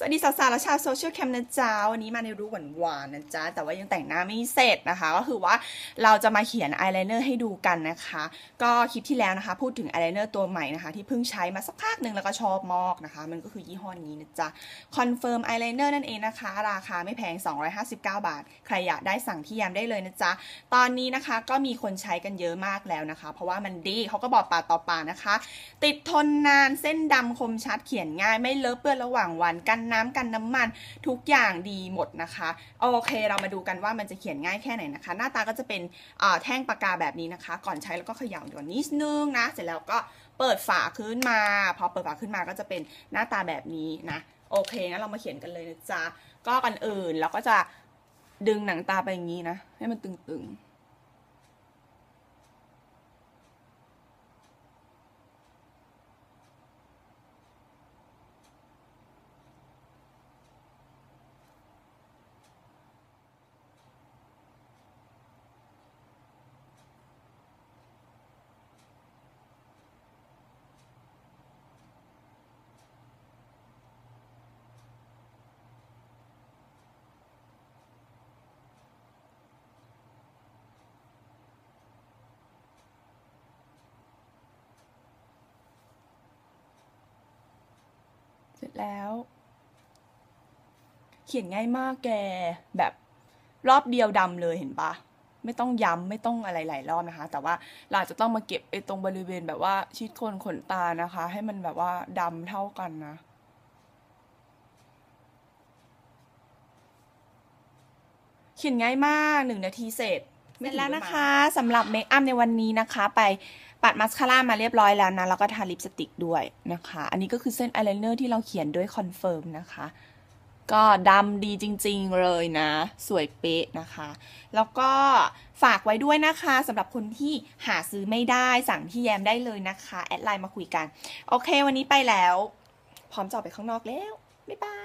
วัสดีสาวๆและชาวโซเชียลแคมนะจ๊ะวันนี้มาในรูปหวานๆนะจ๊ะแต่ว่ายังแต่งหน้าไม่เสร็จนะคะก็คือว่าเราจะมาเขียนอายไลเนอร์ให้ดูกันนะคะก็คลิปที่แล้วนะคะพูดถึงอายไลเนอร์ตัวใหม่นะคะที่เพิ่งใช้มาสักพักหนึ่งแล้วก็ชอบมากนะคะมันก็คือยี่ห้อนี้นะจ๊ะคอนเฟิร์มอายไลเนอร์นั่นเองนะคะราคาไม่แพง259 บาทใครอยากได้สั่งที่ยามได้เลยนะจ๊ะตอนนี้นะคะก็มีคนใช้กันเยอะมากแล้วนะคะเพราะว่ามันดีเขาก็บอกปากต่อปากนะคะติดทนนานเส้นดำคมชัดเขียนง่ายไม่เลอะเปื้อนระหว่างวันกันน้ำกันน้ำมันทุกอย่างดีหมดนะคะโอเคเรามาดูกันว่ามันจะเขียนง่ายแค่ไหนนะคะหน้าตาก็จะเป็นแท่งปากกาแบบนี้นะคะก่อนใช้แล้วก็เขย่าด่วนนิดนึงนะเสร็จแล้วก็เปิดฝาขึ้นมาพอเปิดฝาขึ้นมาก็จะเป็นหน้าตาแบบนี้นะโอเคงั้นเรามาเขียนกันเลยนะจ๊ะก็ก่อนอื่นเราก็จะดึงหนังตาไปอย่างนี้นะให้มันตึงๆเสร็จแล้วเขียนง่ายมากแกแบบรอบเดียวดำเลยเห็นปะไม่ต้องย้ำไม่ต้องอะไรหลายรอบนะคะแต่ว่าเราจะต้องมาเก็บไอ้ตรงบริเวณแบบว่าชิดโคนขนตานะคะให้มันแบบว่าดำเท่ากันนะเขียนง่ายมาก1 นาทีเสร็จแล้วนะคะสำหรับเมคอัพในวันนี้นะคะไปปัดมัสคาร่ามาเรียบร้อยแล้วนะแล้วก็ทาลิปสติกด้วยนะคะอันนี้ก็คือเส้นอายไลเนอร์ที่เราเขียนด้วยคอนเฟิร์มนะคะก็ดำดีจริงๆเลยนะสวยเป๊ะนะคะแล้วก็ฝากไว้ด้วยนะคะสำหรับคนที่หาซื้อไม่ได้สั่งที่แยมได้เลยนะคะแอดไลน์มาคุยกันโอเควันนี้ไปแล้วพร้อมจะออกไปข้างนอกแล้วบ๊ายบาย